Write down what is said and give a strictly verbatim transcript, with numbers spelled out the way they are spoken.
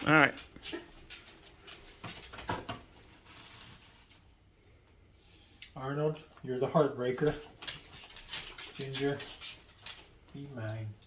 All right. Arnold, you're the heartbreaker. Ginger, be mine.